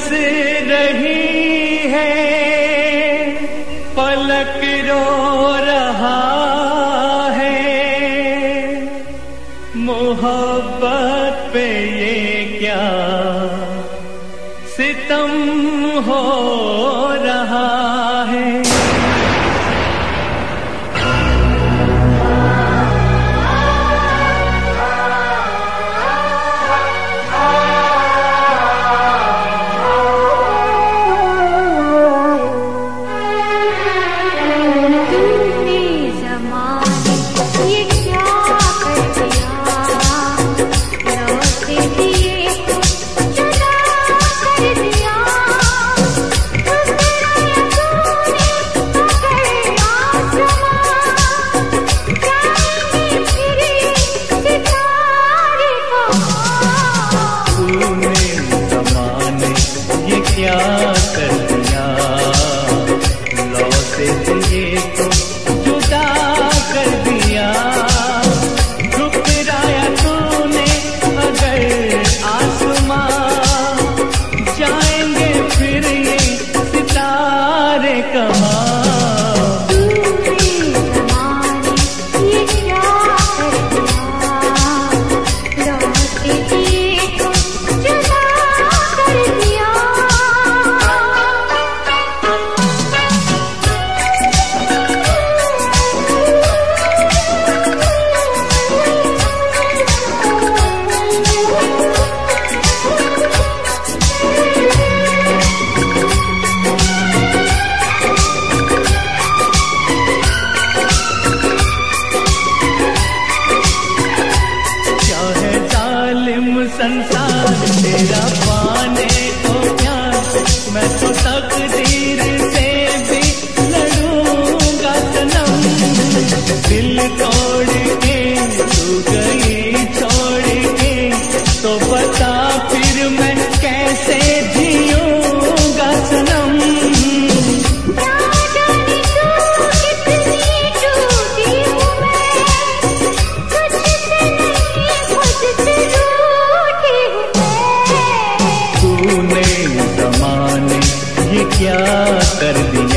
हंस रही है, पलक रो रहा है। मोहब्बत पे ये क्या सितम हो रहा है। क्या कर दिया, लौटे दिए तो जुदा कर दिया। ठुकराया तूने अगर आसमां, जाएंगे फिर ये सितारे कहाँ। संसार तेरा पाने को प्यार, मैं तो तकदीर से भी लड़ूंगा सनम। दिल तोड़ के तू गई छोड़ के, तो बता फिर मैं कैसे जीऊंगा सनम। क्या कर दिया।